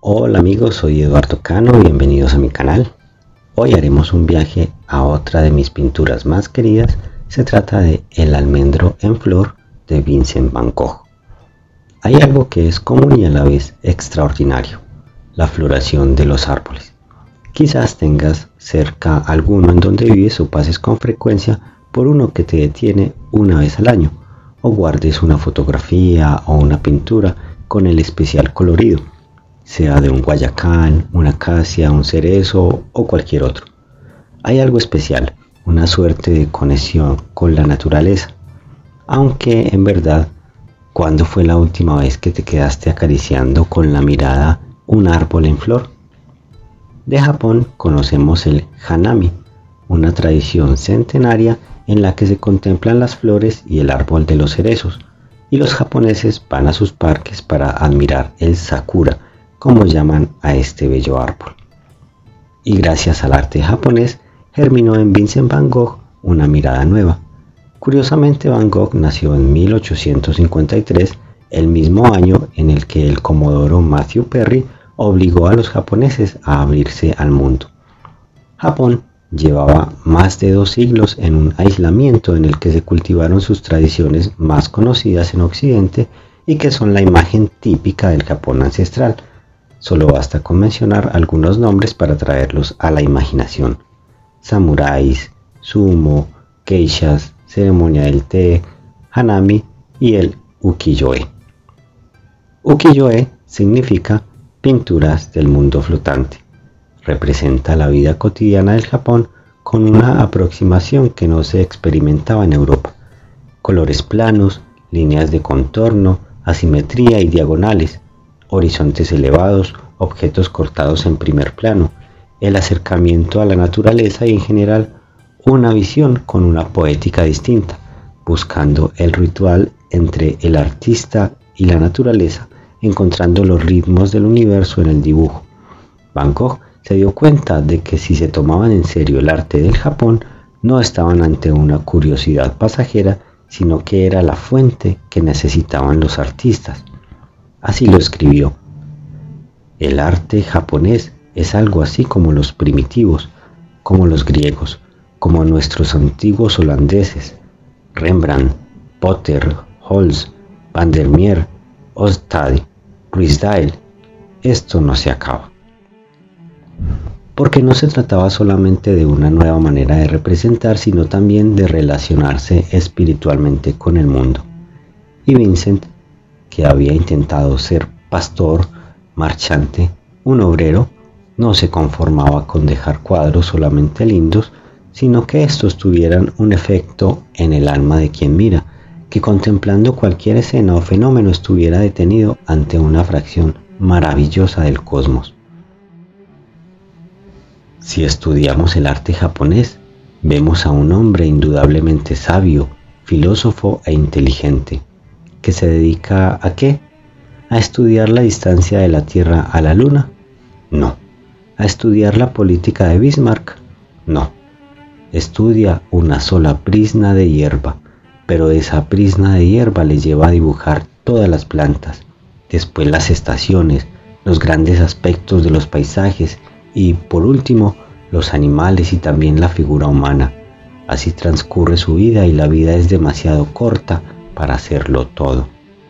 Hola amigos, soy Eduardo Cano, bienvenidos a mi canal. Hoy haremos un viaje a otra de mis pinturas más queridas. Se trata de El almendro en flor de Vincent van Gogh. Hay algo que es común y a la vez extraordinario: la floración de los árboles. Quizás tengas cerca alguno en donde vives o pases con frecuencia por uno que te detiene una vez al año, o guardes una fotografía o una pintura con el especial colorido, sea de un guayacán, una acacia, un cerezo o cualquier otro. Hay algo especial, una suerte de conexión con la naturaleza. Aunque en verdad, ¿cuándo fue la última vez que te quedaste acariciando con la mirada un árbol en flor? De Japón conocemos el hanami, una tradición centenaria en la que se contemplan las flores y el árbol de los cerezos, y los japoneses van a sus parques para admirar el sakura, como llaman a este bello árbol. Y gracias al arte japonés germinó en Vincent van Gogh una mirada nueva. Curiosamente, Van Gogh nació en 1853, el mismo año en el que el comodoro Matthew Perry obligó a los japoneses a abrirse al mundo. Japón llevaba más de 2 siglos en un aislamiento en el que se cultivaron sus tradiciones más conocidas en Occidente y que son la imagen típica del Japón ancestral. Solo basta con mencionar algunos nombres para traerlos a la imaginación: samuráis, sumo, geishas, ceremonia del té, hanami y el ukiyo-e. Ukiyo-e significa pinturas del mundo flotante. Representa la vida cotidiana del Japón con una aproximación que no se experimentaba en Europa. Colores planos, líneas de contorno, asimetría y diagonales, horizontes elevados, objetos cortados en primer plano, el acercamiento a la naturaleza y en general una visión con una poética distinta, buscando el ritual entre el artista y la naturaleza, encontrando los ritmos del universo en el dibujo. Van Gogh se dio cuenta de que si se tomaban en serio el arte del Japón, no estaban ante una curiosidad pasajera, sino que era la fuente que necesitaban los artistas. Así lo escribió: el arte japonés es algo así como los primitivos, como los griegos, como nuestros antiguos holandeses, Rembrandt, Potter, Holz, Van der Meer, Ostade, Ruysdael. Esto no se acaba. Porque no se trataba solamente de una nueva manera de representar, sino también de relacionarse espiritualmente con el mundo. Y Vincent, que había intentado ser pastor, marchante, un obrero, no se conformaba con dejar cuadros solamente lindos, sino que estos tuvieran un efecto en el alma de quien mira, que contemplando cualquier escena o fenómeno estuviera detenido ante una fracción maravillosa del cosmos. Si estudiamos el arte japonés, vemos a un hombre indudablemente sabio, filósofo e inteligente, que se dedica ¿a qué? ¿A estudiar la distancia de la Tierra a la Luna? No. ¿A estudiar la política de Bismarck? No. Estudia una sola brizna de hierba, pero esa brizna de hierba le lleva a dibujar todas las plantas, después las estaciones, los grandes aspectos de los paisajes y, por último, los animales y también la figura humana. Así transcurre su vida y la vida es demasiado corta para hacerlo todo.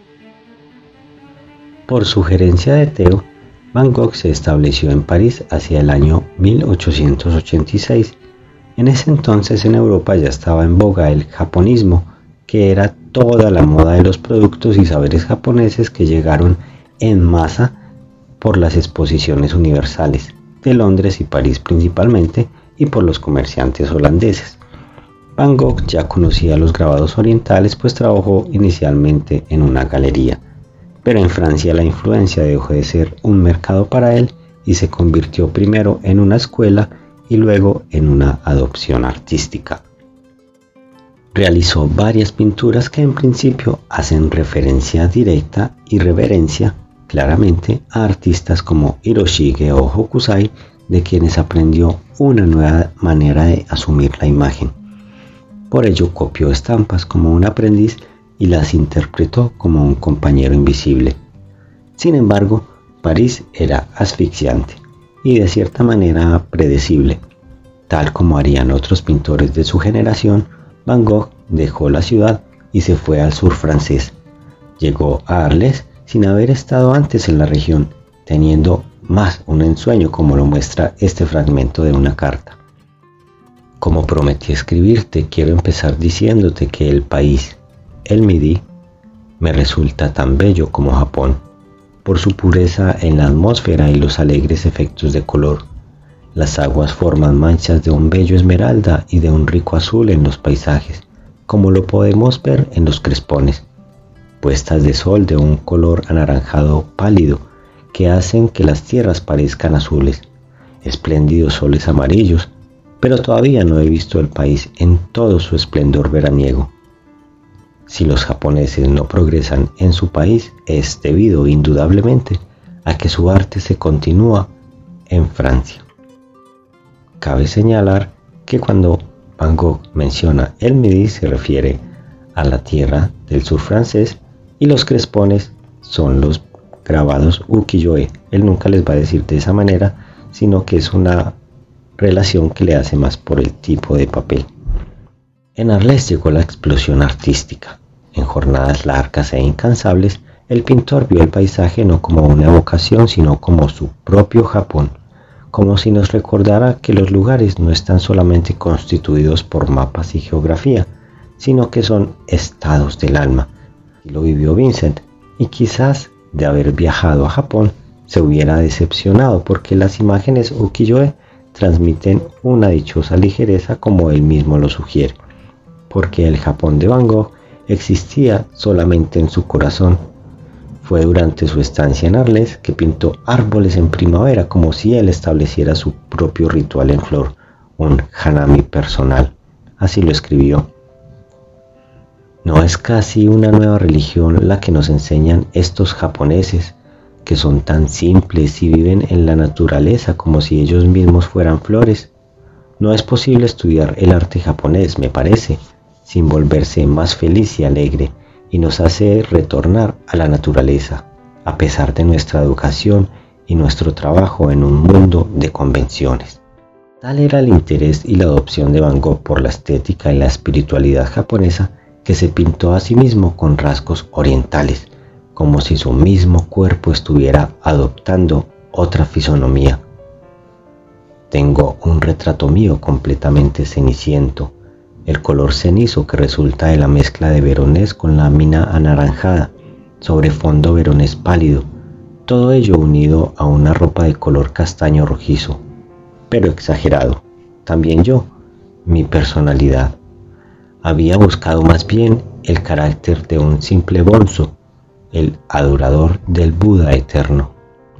Por sugerencia de Theo, Van Gogh se estableció en París hacia el año 1886. En ese entonces en Europa ya estaba en boga el japonismo, que era toda la moda de los productos y saberes japoneses que llegaron en masa por las exposiciones universales de Londres y París principalmente, y por los comerciantes holandeses. Van Gogh ya conocía los grabados orientales, pues trabajó inicialmente en una galería, pero en Francia la influencia dejó de ser un mercado para él y se convirtió primero en una escuela y luego en una adopción artística. Realizó varias pinturas que en principio hacen referencia directa y reverencia claramente a artistas como Hiroshige o Hokusai, de quienes aprendió una nueva manera de asumir la imagen. Por ello copió estampas como un aprendiz y las interpretó como un compañero invisible. Sin embargo, París era asfixiante y de cierta manera predecible. Tal como harían otros pintores de su generación, Van Gogh dejó la ciudad y se fue al sur francés. Llegó a Arles sin haber estado antes en la región, teniendo más un ensueño, como lo muestra este fragmento de una carta. Como prometí escribirte, quiero empezar diciéndote que el país, el Midi, me resulta tan bello como Japón, por su pureza en la atmósfera y los alegres efectos de color. Las aguas forman manchas de un bello esmeralda y de un rico azul en los paisajes, como lo podemos ver en los crespones, puestas de sol de un color anaranjado pálido que hacen que las tierras parezcan azules, espléndidos soles amarillos, pero todavía no he visto el país en todo su esplendor veraniego. Si los japoneses no progresan en su país es debido indudablemente a que su arte se continúa en Francia. Cabe señalar que cuando Van Gogh menciona el Midi se refiere a la tierra del sur francés y los crespones son los grabados ukiyo-e. Él nunca les va a decir de esa manera, sino que es una relación que le hace más por el tipo de papel. En Arles llegó la explosión artística. En jornadas largas e incansables, el pintor vio el paisaje no como una evocación, sino como su propio Japón, como si nos recordara que los lugares no están solamente constituidos por mapas y geografía, sino que son estados del alma. Y lo vivió Vincent, y quizás de haber viajado a Japón se hubiera decepcionado porque las imágenes ukiyo-e transmiten una dichosa ligereza, como él mismo lo sugiere, porque el Japón de Van Gogh existía solamente en su corazón. Fue durante su estancia en Arles que pintó árboles en primavera, como si él estableciera su propio ritual en flor, un hanami personal. Así lo escribió. ¿No es casi una nueva religión la que nos enseñan estos japoneses, que son tan simples y viven en la naturaleza como si ellos mismos fueran flores? No es posible estudiar el arte japonés, me parece, sin volverse más feliz y alegre, y nos hace retornar a la naturaleza, a pesar de nuestra educación y nuestro trabajo en un mundo de convenciones. Tal era el interés y la adopción de Van Gogh por la estética y la espiritualidad japonesa, que se pintó a sí mismo con rasgos orientales, como si su mismo cuerpo estuviera adoptando otra fisonomía. Tengo un retrato mío completamente ceniciento, el color cenizo que resulta de la mezcla de veronés con lámina anaranjada, sobre fondo veronés pálido, todo ello unido a una ropa de color castaño rojizo, pero exagerado. También yo, mi personalidad. Había buscado más bien el carácter de un simple bonzo, el adorador del Buda eterno.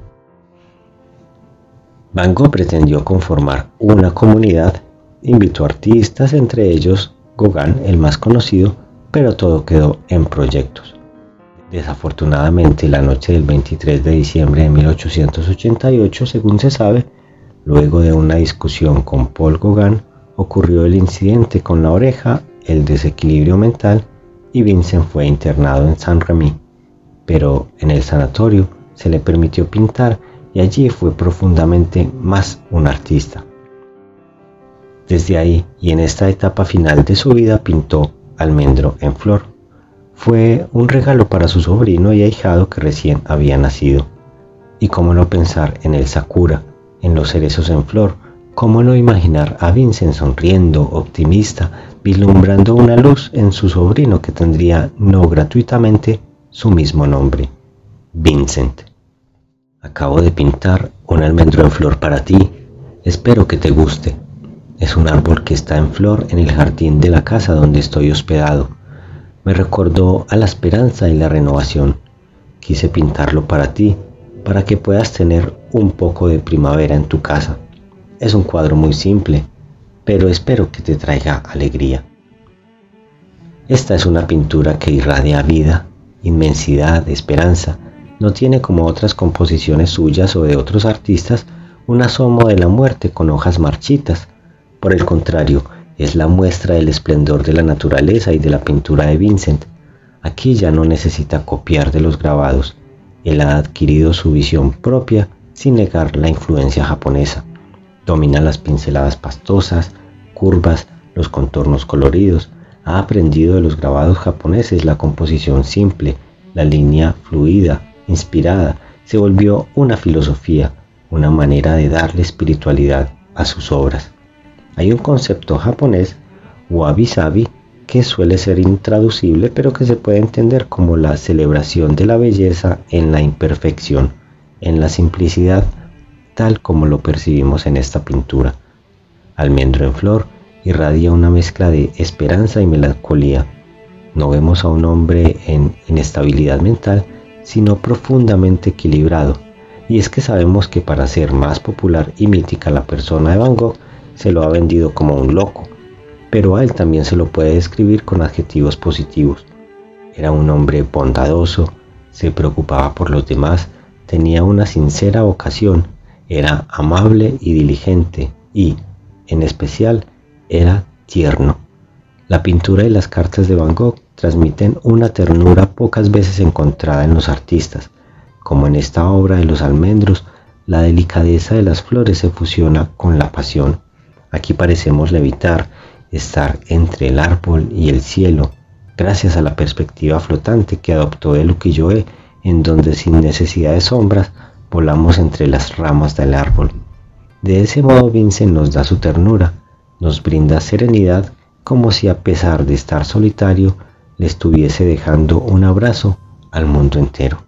Van Gogh pretendió conformar una comunidad, invitó artistas, entre ellos Gauguin, el más conocido, pero todo quedó en proyectos. Desafortunadamente, la noche del 23 de diciembre de 1888, según se sabe, luego de una discusión con Paul Gauguin, ocurrió el incidente con la oreja, el desequilibrio mental, y Vincent fue internado en Saint-Rémy, pero en el sanatorio se le permitió pintar y allí fue profundamente más un artista. Desde ahí y en esta etapa final de su vida pintó Almendro en flor. Fue un regalo para su sobrino y ahijado que recién había nacido. Y cómo no pensar en el sakura, en los cerezos en flor, cómo no imaginar a Vincent sonriendo, optimista, vislumbrando una luz en su sobrino que tendría no gratuitamente su mismo nombre, Vincent. Acabo de pintar un almendro en flor para ti, espero que te guste. Es un árbol que está en flor en el jardín de la casa donde estoy hospedado. Me recordó a la esperanza y la renovación. Quise pintarlo para ti, para que puedas tener un poco de primavera en tu casa. Es un cuadro muy simple, pero espero que te traiga alegría. Esta es una pintura que irradia vida, inmensidad, esperanza. No tiene, como otras composiciones suyas o de otros artistas, un asomo de la muerte con hojas marchitas. Por el contrario, es la muestra del esplendor de la naturaleza y de la pintura de Vincent. Aquí ya no necesita copiar de los grabados. Él ha adquirido su visión propia sin negar la influencia japonesa. Domina las pinceladas pastosas, curvas, los contornos coloridos. Ha aprendido de los grabados japoneses la composición simple, la línea fluida, inspirada. Se volvió una filosofía, una manera de darle espiritualidad a sus obras. Hay un concepto japonés, wabi-sabi, que suele ser intraducible, pero que se puede entender como la celebración de la belleza en la imperfección, en la simplicidad, tal como lo percibimos en esta pintura. Almendro en flor irradia una mezcla de esperanza y melancolía. No vemos a un hombre en inestabilidad mental, sino profundamente equilibrado. Y es que sabemos que para ser más popular y mítica la persona de Van Gogh se lo ha vendido como un loco, pero a él también se lo puede describir con adjetivos positivos. Era un hombre bondadoso, se preocupaba por los demás, tenía una sincera vocación, era amable y diligente y, en especial, era tierno. La pintura y las cartas de Van Gogh transmiten una ternura pocas veces encontrada en los artistas. Como en esta obra de los almendros, la delicadeza de las flores se fusiona con la pasión. Aquí parecemos levitar, estar entre el árbol y el cielo, gracias a la perspectiva flotante que adoptó el ukiyo-e, en donde sin necesidad de sombras volamos entre las ramas del árbol. De ese modo Vincent nos da su ternura, nos brinda serenidad, como si a pesar de estar solitario, le estuviese dejando un abrazo al mundo entero.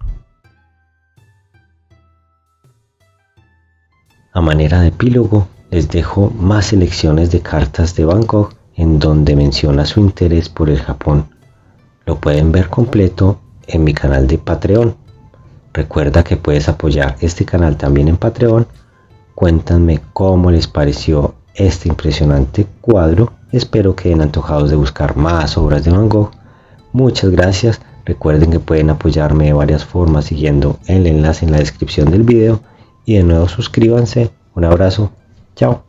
A manera de epílogo, les dejo más selecciones de cartas de Van Gogh en donde menciona su interés por el Japón. Lo pueden ver completo en mi canal de Patreon. Recuerda que puedes apoyar este canal también en Patreon. Cuéntanme cómo les pareció este impresionante cuadro. Espero que queden antojados de buscar más obras de Van Gogh. Muchas gracias. Recuerden que pueden apoyarme de varias formas siguiendo el enlace en la descripción del video. Y de nuevo suscríbanse. Un abrazo. Chao.